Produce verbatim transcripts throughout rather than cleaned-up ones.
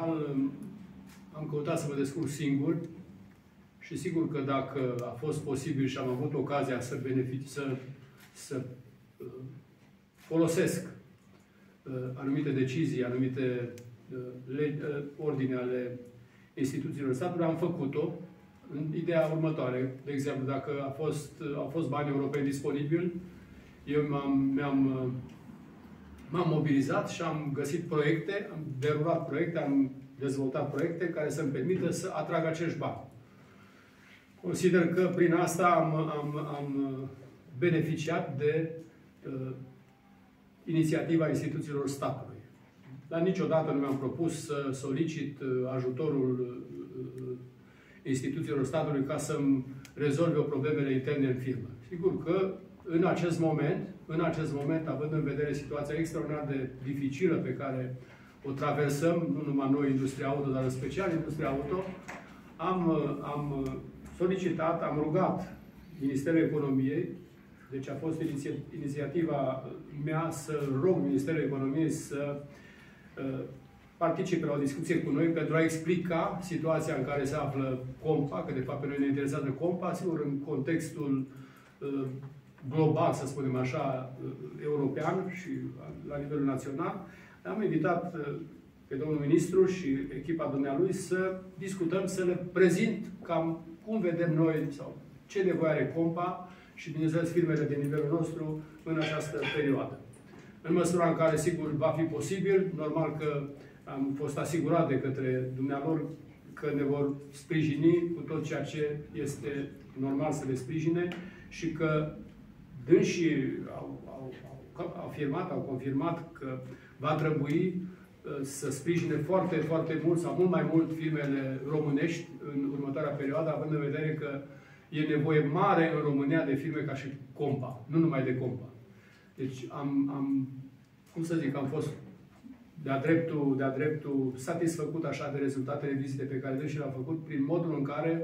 personal am căutat să mă descurc singur și sigur că dacă a fost posibil și am avut ocazia să benefic, să, să uh, folosesc uh, anumite decizii, anumite uh, legi, uh, ordine ale instituțiilor statului, am făcut-o în ideea următoare. De exemplu, dacă a fost, au fost bani europeni disponibili, eu mi-am m-am mobilizat și am găsit proiecte, am derulat proiecte, am dezvoltat proiecte care să-mi permită să atrag acești bani. Consider că prin asta am, am, am beneficiat de uh, inițiativa instituțiilor statului. Dar niciodată nu mi-am propus să solicit uh, ajutorul uh, instituțiilor statului ca să-mi rezolve o problemele interne în firmă. Sigur că în acest moment, în acest moment, având în vedere situația extraordinar de dificilă pe care o traversăm, nu numai noi, industria auto, dar în special industria auto, am, am solicitat, am rugat Ministerul Economiei, deci a fost iniția, inițiativa mea să rog Ministerul Economiei să uh, participe la o discuție cu noi pentru a explica situația în care se află Compa, că de fapt pe noi ne interesează Compa, sigur în contextul uh, global, să spunem așa, european și la nivelul național. Am invitat pe domnul ministru și echipa dumnealui să discutăm, să le prezint cam cum vedem noi sau ce nevoie are Compa și, bineînțeles, firmele de nivelul nostru în această perioadă. În măsura în care, sigur, va fi posibil, normal că am fost asigurat de către dumnealor că ne vor sprijini cu tot ceea ce este normal să le sprijine și că dânsii au, au, au afirmat, au confirmat că va trebui uh, să sprijine foarte, foarte mult sau mult mai mult firmele românești în următoarea perioadă, având în vedere că e nevoie mare în România de firme ca și Compa, nu numai de Compa. Deci am, am cum să zic, am fost de-a dreptul, de-a dreptul satisfăcut așa de rezultatele vizite pe care dânsii le-au făcut prin modul în care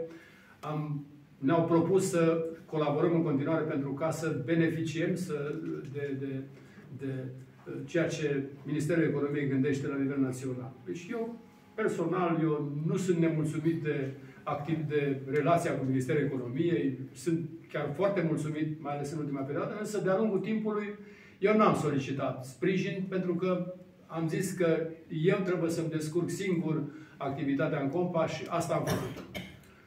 am ne-au propus să colaborăm în continuare pentru ca să beneficiem să, de, de, de ceea ce Ministerul Economiei gândește la nivel național. Deci eu, personal, eu nu sunt nemulțumit de, activ de relația cu Ministerul Economiei, sunt chiar foarte mulțumit, mai ales în ultima perioadă, însă de-a lungul timpului eu n-am solicitat sprijin pentru că am zis că eu trebuie să-mi descurc singur activitatea în Compa și asta am făcut.